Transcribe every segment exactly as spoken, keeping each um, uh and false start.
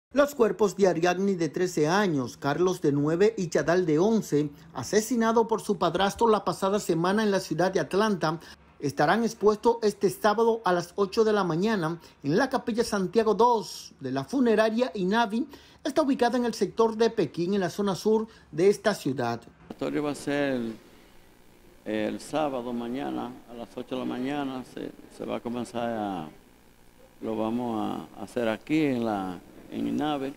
Los cuerpos de Ariadne de trece años, Carlos de nueve y Chadal de once, asesinado por su padrastro la pasada semana en la ciudad de Atlanta, estarán expuestos este sábado a las ocho de la mañana en la Capilla Santiago dos de la funeraria INAVI. Está ubicada en el sector de Pekín, en la zona sur de esta ciudad. El velatorio va a ser el, el sábado mañana a las ocho de la mañana. Se, se va a comenzar a, lo vamos a hacer aquí en la en INAVI.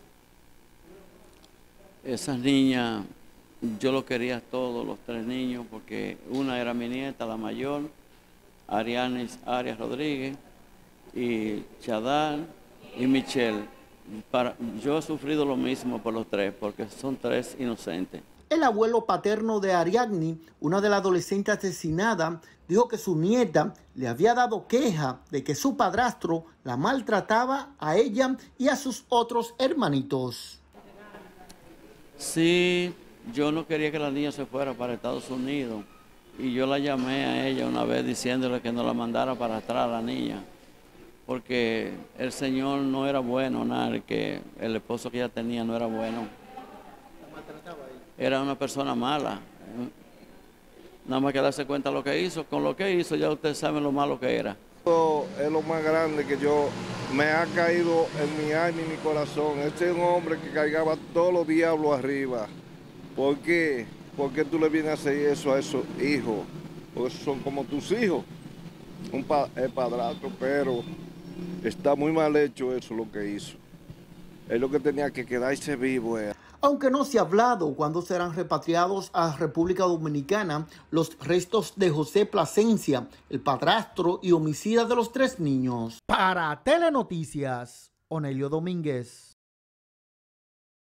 Esas niñas, yo lo quería todos, los tres niños, porque una era mi nieta, la mayor, Ariadne Arias Rodríguez, y Chadal y Michelle. Para, yo he sufrido lo mismo por los tres, porque son tres inocentes. El abuelo paterno de Ariadne, una de las adolescentes asesinada, dijo que su nieta le había dado queja de que su padrastro la maltrataba a ella y a sus otros hermanitos. Sí, yo no quería que la niña se fuera para Estados Unidos y yo la llamé a ella una vez diciéndole que no la mandara para atrás a la niña, porque el señor no era bueno, nada, que el esposo que ella tenía no era bueno. Era una persona mala. Nada más que darse cuenta de lo que hizo. Con lo que hizo ya ustedes saben lo malo que era. Esto es lo más grande que yo me ha caído en mi alma y mi corazón. Este es un hombre que cargaba todos los diablos arriba. ¿Por qué? ¿Por qué tú le vienes a hacer eso a esos hijos? Porque esos son como tus hijos. Un pa el padrastro, pero está muy mal hecho eso lo que hizo. Es lo que tenía que quedarse vivo. Eh. Aunque no se ha hablado cuándo serán repatriados a República Dominicana los restos de José Plasencia, el padrastro y homicida de los tres niños. Para Telenoticias, Onelio Domínguez.